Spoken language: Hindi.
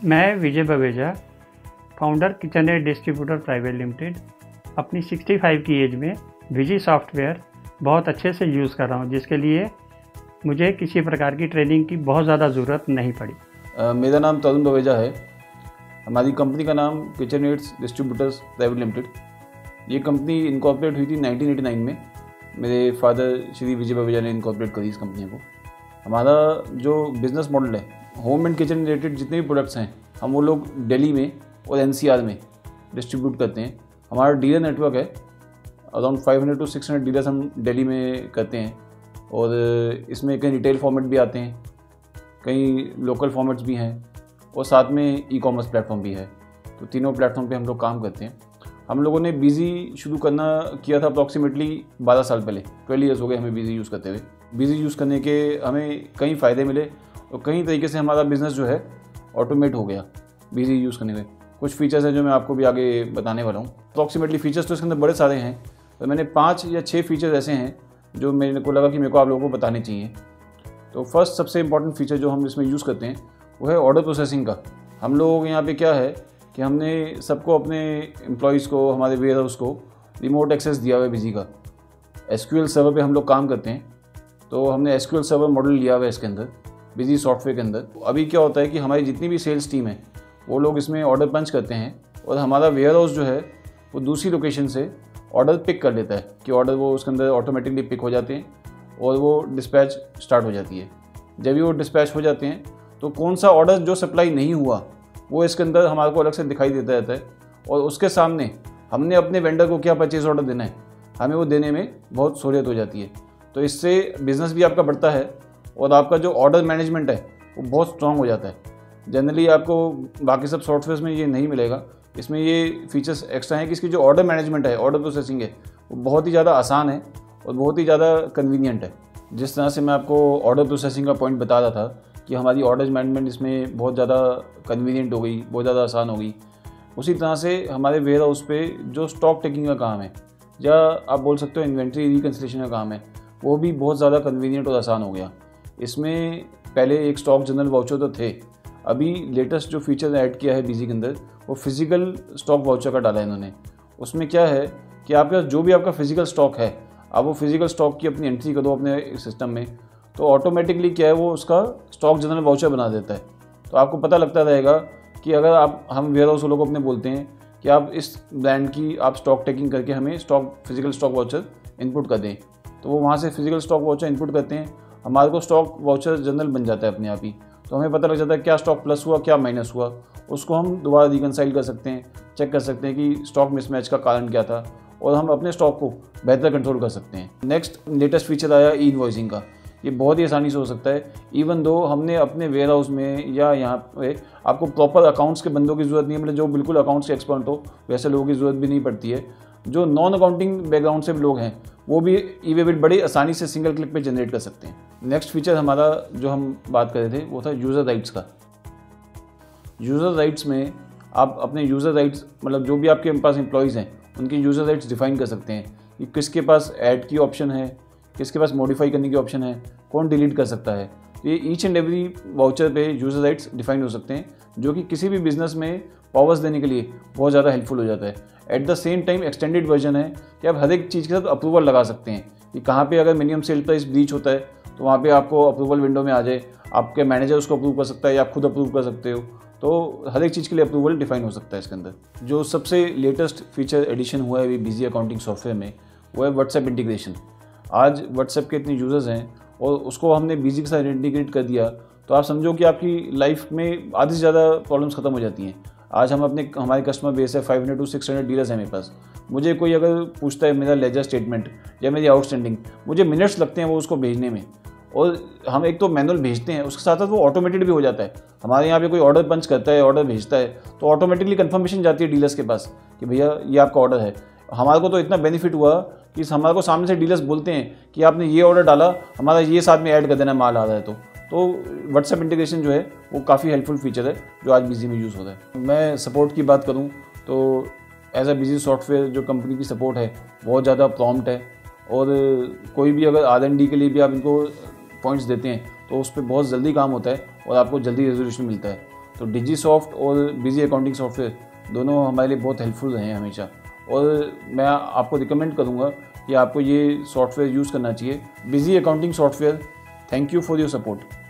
मैं Vijay Baweja, founder KitchenAid distributor private limited, अपनी 65 की एज में विजी सॉफ्टवेयर बहुत अच्छे से यूज़ कर रहा हूँ, जिसके लिए मुझे किसी प्रकार की ट्रेनिंग की बहुत ज़्यादा ज़रूरत नहीं पड़ी। मेरा नाम तरुण बवेजा है। हमारी कंपनी का नाम किचनएड डिस्ट्रीब्यूटर्स प्राइवेट लिमिटेड। ये कंपनी इनकॉर्पोरेट हुई थी 1989 में। मेरे फादर श्री विजय बवेजा ने इनकॉर्पोरेट करी इस कंपनी को। हमारा जो बिज़नेस मॉडल है, होम एंड किचन रिलेटेड जितने भी प्रोडक्ट्स हैं, हम वो लोग दिल्ली में और एनसीआर में डिस्ट्रीब्यूट करते हैं। हमारा डीलर नेटवर्क है, अराउंड 500 to 600 डीलर्स हम दिल्ली में करते हैं। और इसमें कई रिटेल फॉर्मेट भी आते हैं, कई लोकल फॉर्मेट्स भी हैं, और साथ में ई कॉमर्स प्लेटफॉर्म भी है। तो तीनों प्लेटफॉर्म पे हम लोग काम करते हैं। हम लोगों ने बिजी शुरू करना किया था अप्रॉक्सीमेटली 12 साल पहले। 12 ईयर्स हो गए हमें बिजी यूज़ करते हुए। बिजी यूज़ करने के हमें कई फ़ायदे मिले और कई तरीके से हमारा बिज़नेस जो है ऑटोमेट हो गया बिजी यूज़ करने में। कुछ फीचर्स हैं जो मैं आपको भी आगे बताने वाला हूँ। अप्रॉक्सीमेटली फीचर्स तो इसके अंदर बड़े सारे हैं, तो मैंने 5 या 6 फीचर्स ऐसे हैं जो मेरे को लगा कि मेरे को आप लोगों को बताने चाहिए। तो फर्स्ट सबसे इंपॉर्टेंट फीचर जो हम इसमें यूज़ करते हैं वो है ऑर्डर प्रोसेसिंग का। हम लोग यहाँ पे क्या है कि हमने सबको, अपने एम्प्लॉयज़ को, हमारे वेयर हाउस को रिमोट एक्सेस दिया हुआ है बिजी का। एसक्यूएल सर्वर पे हम लोग काम करते हैं, तो हमने एसक्यूएल सर्वर मॉडल लिया हुआ है इसके अंदर, बिजी सॉफ्टवेयर के अंदर। अभी क्या होता है कि हमारी जितनी भी सेल्स टीम है वो लोग इसमें ऑर्डर पंच करते हैं, और हमारा वेयर हाउस जो है वो दूसरी लोकेशन से ऑर्डर पिक कर लेता है कि ऑर्डर वो उसके अंदर ऑटोमेटिकली पिक हो जाते हैं और वो डिस्पैच स्टार्ट हो जाती है। जब भी वो डिस्पैच हो जाते हैं तो कौन सा ऑर्डर जो सप्लाई नहीं हुआ वो इसके अंदर हमारे को अलग से दिखाई देता रहता है, और उसके सामने हमने अपने वेंडर को क्या परचेज ऑर्डर देना है, हमें वो देने में बहुत सहूलियत हो जाती है। तो इससे बिज़नेस भी आपका बढ़ता है और आपका जो ऑर्डर मैनेजमेंट है वो बहुत स्ट्रॉन्ग हो जाता है। जनरली आपको बाकी सब सॉफ्टवेयर में ये नहीं मिलेगा। इसमें ये फीचर्स एक्स्ट्रा हैं कि इसकी जो ऑर्डर मैनेजमेंट है, ऑर्डर प्रोसेसिंग है, वो बहुत ही ज़्यादा आसान है और बहुत ही ज़्यादा कन्वीनियंट है। जिस तरह से मैं आपको ऑर्डर प्रोसेसिंग का पॉइंट बता रहा था कि हमारी ऑर्डर मैनेजमेंट इसमें बहुत ज़्यादा कन्वीनियंट हो गई, बहुत ज़्यादा आसान हो गई, उसी तरह से हमारे वेयर हाउस पे जो स्टॉक टेकिंग का काम है, या आप बोल सकते हो इन्वेंट्री रिकन्सिलेशन का काम है, वो भी बहुत ज़्यादा कन्वीनियंट और आसान हो गया। इसमें पहले एक स्टॉक जनरल वाउचर तो थे, अभी लेटेस्ट जो फीचर ऐड किया है बिजी के अंदर वो फिजिकल स्टॉक वाउचर का डाला है इन्होंने। उसमें क्या है कि आपका जो भी आपका फिजिकल स्टॉक है, आप वो फिजिकल स्टॉक की अपनी एंट्री करो अपने सिस्टम में, तो ऑटोमेटिकली क्या है वो उसका स्टॉक जनरल वाउचर बना देता है। तो आपको पता लगता रहेगा कि अगर हम वेयर हाउस वालों को अपने बोलते हैं कि आप इस ब्रांड की आप स्टॉक टेकिंग करके हमें फिजिकल स्टॉक वाउचर इनपुट कर दें, तो वो वहाँ से फिजिकल स्टॉक वाउचर इनपुट करते हैं, हमारे को स्टॉक वाउचर जनरल बन जाता है अपने आप ही। तो हमें पता लग जाता है क्या स्टॉक प्लस हुआ, क्या माइनस हुआ, उसको हम दोबारा रिकनसाइल कर सकते हैं, चेक कर सकते हैं कि स्टॉक मिसमैच का कारण क्या था, और हम अपने स्टॉक को बेहतर कंट्रोल कर सकते हैं। नेक्स्ट लेटेस्ट फीचर आया ई इनवॉइसिंग का। ये बहुत ही आसानी से हो सकता है, इवन दो हमने अपने वेयर हाउस में या यहाँ पे आपको प्रॉपर अकाउंट्स के बंदों की ज़रूरत नहीं है, मतलब जो बिल्कुल अकाउंट्स के एक्सपर्ट हो वैसे लोगों की ज़रूरत भी नहीं पड़ती है। जो नॉन अकाउंटिंग बैकग्राउंड से लोग हैं वो भी ई वे बिल बड़ी आसानी से सिंगल क्लिक पे जनरेट कर सकते हैं। नेक्स्ट फीचर हमारा जो हम बात कर रहे थे वो था यूज़र राइट्स का। यूज़र राइट्स में आप अपने यूज़र राइट्स, मतलब जो भी आपके पास एम्प्लॉयज़ हैं उनके यूज़र राइट्स डिफ़ाइन कर सकते हैं कि किसके पास ऐड की ऑप्शन है, किसके पास मॉडिफाई करने की ऑप्शन है, कौन डिलीट कर सकता है। तो ये ईच एंड एवरी वाउचर पे यूज़र राइट्स डिफाइन हो सकते हैं, जो कि किसी भी बिज़नेस में पावर्स देने के लिए बहुत ज़्यादा हेल्पफुल हो जाता है। At the same time extended version है कि आप हर एक चीज़ के साथ अप्रूवल लगा सकते हैं कि कहाँ पे अगर मिनिमम सेल प्राइस ब्रीच होता है तो वहाँ पे आपको अप्रूवल विंडो में आ जाए, आपके मैनेजर उसको अप्रूव कर सकता है या आप खुद अप्रूव कर सकते हो। तो हर एक चीज़ के लिए अप्रूवल डिफाइन हो सकता है इसके अंदर। जो सबसे लेटेस्ट फीचर एडिशन हुआ है बिजी अकाउंटिंग सॉफ्टवेयर में वो है व्हाट्सएप इंटीग्रेशन। आज व्हाट्सएप के इतने यूज़र्स हैं और उसको हमने बिजी के साथ इंटीग्रेट कर दिया, तो आप समझो कि आपकी लाइफ में आधी से ज़्यादा प्रॉब्लम्स ख़त्म हो जाती हैं। आज हमारे कस्टमर बेस है 500 to 600 डीलर्स हैं मेरे पास। मुझे कोई अगर पूछता है मेरा लेजर स्टेटमेंट या मेरी आउटस्टैंडिंग, मुझे मिनट्स लगते हैं वो उसको भेजने में, और हम एक तो मैनुअल भेजते हैं, उसके साथ साथ वो ऑटोमेटेड भी हो जाता है। हमारे यहाँ पे कोई ऑर्डर पंच करता है, ऑर्डर भेजता है, तो ऑटोमेटिकली कंफर्मेशन जाती है डीलर्स के पास कि भैया ये आपका ऑर्डर है। हमारे को तो इतना बेनिफिट हुआ कि हमारे को सामने से डीलर्स बोलते हैं कि आपने ये ऑर्डर डाला, हमारा ये साथ में ऐड कर देना, माल आ रहा है। तो व्हाट्सएप इंटीग्रेशन जो है वो काफ़ी हेल्पफुल फीचर है जो आज बिजी में यूज़ होता है। मैं सपोर्ट की बात करूँ तो एज अ बिजी सॉफ्टवेयर जो कंपनी की सपोर्ट है बहुत ज़्यादा प्रॉम्प्ट है, और कोई भी अगर R&D के लिए भी आप इनको पॉइंट्स देते हैं तो उस पर बहुत जल्दी काम होता है और आपको जल्दी रेजोल्यूशन मिलता है। तो डिजीसॉफ्ट और बिजी अकाउंटिंग सॉफ्टवेयर दोनों हमारे लिए बहुत हेल्पफुल रहे हैं हमेशा, और मैं आपको रिकमेंड करूँगा कि आपको ये सॉफ्टवेयर यूज़ करना चाहिए, Busy accounting software. Thank you for your support.